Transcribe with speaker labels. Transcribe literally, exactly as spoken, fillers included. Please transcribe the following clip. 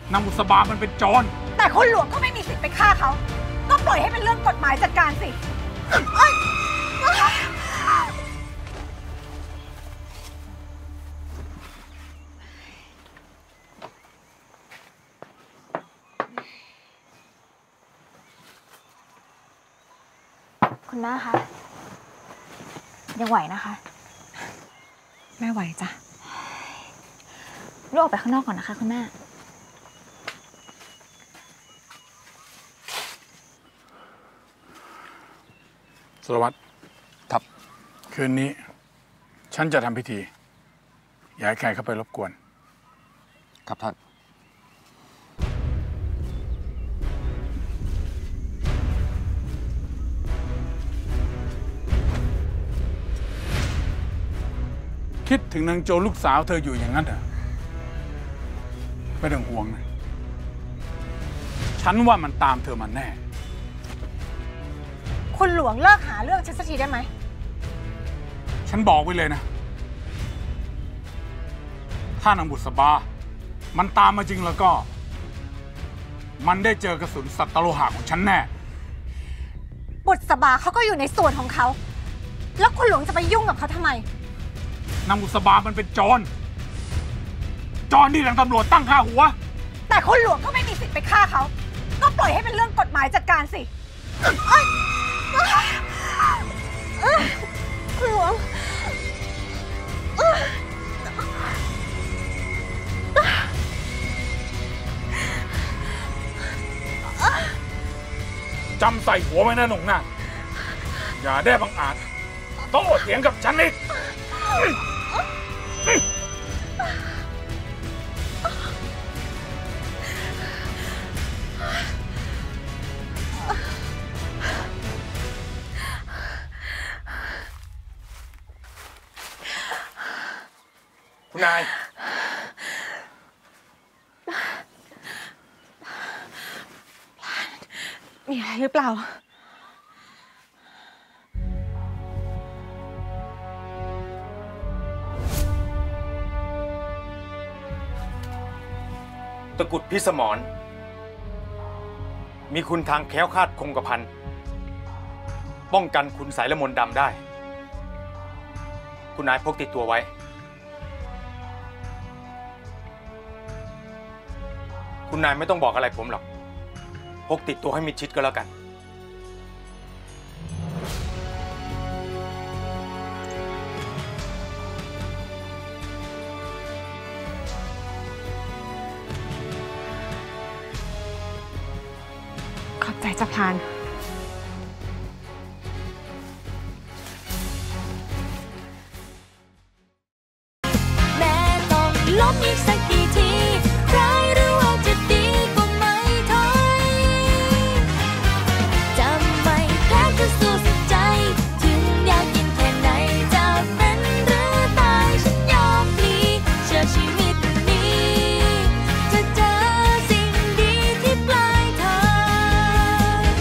Speaker 1: นางบุษบามันเป็นโจร
Speaker 2: แต่คุณหลวงก็ไม่มีสิทธิ์ไปฆ่าเขาก็ปล่อยให้เป็นเรื่องกฎหมายจัดการสิ
Speaker 3: คุณแม่คะยังไหวนะคะ
Speaker 2: แม่ไหวจ้ะ
Speaker 3: ลูกออกไปข้างนอกก่อนนะคะคุณแม่
Speaker 1: สารวัตรครับคืนนี้ฉันจะทำพิธีอย่าให้ใครเข้าไปรบกวน
Speaker 4: ครับท่าน
Speaker 1: คิดถึงนางโจลูกสาวเธออยู่อย่างนั้นเหรอไม่ต้องห่วงนะฉันว่ามันตามเธอมาแน่
Speaker 2: คุณหลวงเลิกหาเรื่องฉันสักทีได้ไหม
Speaker 1: ฉันบอกไว้เลยนะถ้านางบุษบามันตามมาจริงแล้วก็มันได้เจอกระสุนสัตว์โลหะของฉันแน่
Speaker 2: บุษบาเขาก็อยู่ในส่วนของเขาแล้วคุณหลวงจะไปยุ่งกับเขาทำไม
Speaker 1: นางบุษบามันเป็นโจรโจรที่ทางตำรวจตั้งค่าหัว
Speaker 2: แต่คุณหลวงก็ไม่มีสิทธิ์ไปฆ่าเขาก็ปล่อยให้เป็นเรื่องกฎหมายจัดการสิคุณหลวง
Speaker 1: จำใส่หัวไว้นะหนุ่มนะอย่าได้บังอาจโต้เถียงกับฉันอีกคุณนาย
Speaker 2: มีอะไรหรือเปล่า
Speaker 4: ตะกุดพิสมรมีคุณทางแคล้วคลาดคงกระพันป้องกันคุณสายละมนต์ดำได้คุณนายพกติดตัวไว้คุณนายไม่ต้องบอกอะไรผมหรอกพกติดตัวให้มิดชิดก็แล้วกัน
Speaker 2: ขอบใจจ้ะพลาน
Speaker 5: แม่ต้องล้มอีกสัก